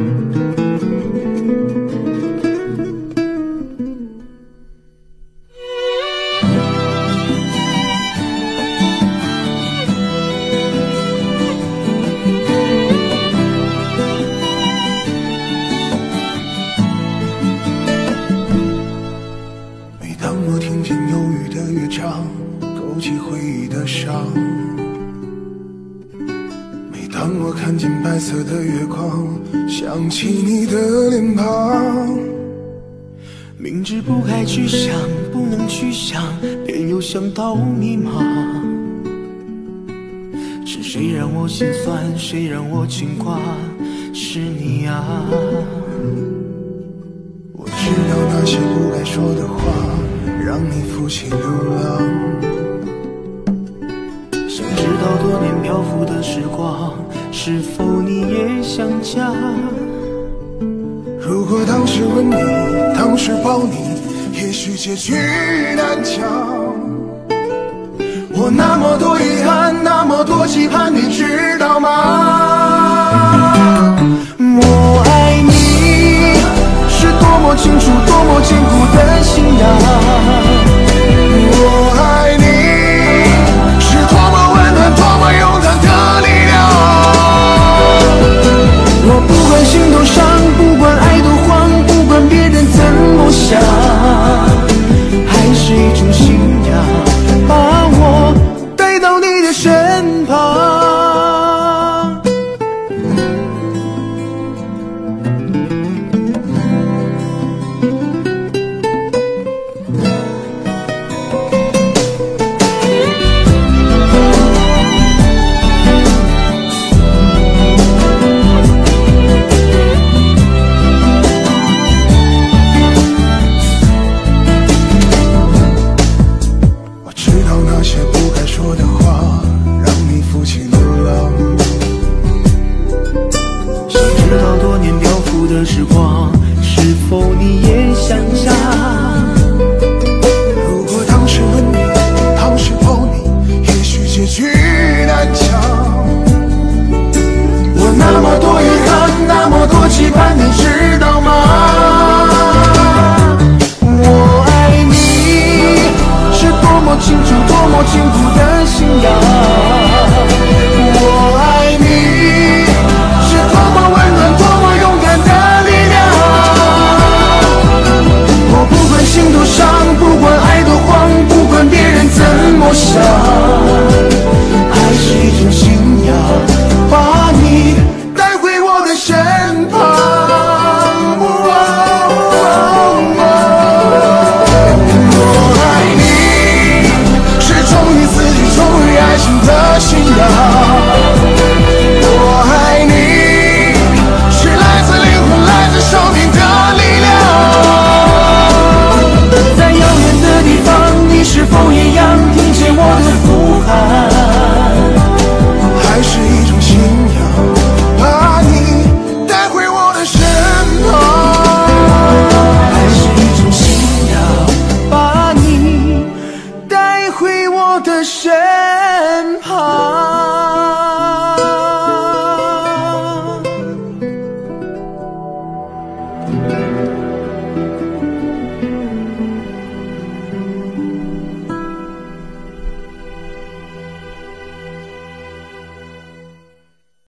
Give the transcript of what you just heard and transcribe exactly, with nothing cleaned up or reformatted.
想起你的脸庞， 明知不该去想，不能去想，偏又想到迷茫。是谁让我心酸，谁让我牵挂？是你啊！ 我知道那些不该说的话，让你负气流浪。 想知道多年漂浮的时光，是否你也想家？ 如果当时吻你，当时抱你，也许结局难讲。我那么多遗憾，那么多期盼，你知道吗？ 我爱你，是多么清楚，多么坚固的信仰。 我爱你，是多么温暖，多么勇敢的力量。 我不管心多伤，不管爱多慌，不管别人怎么想，还是一种信仰，把我带到你的身旁。时光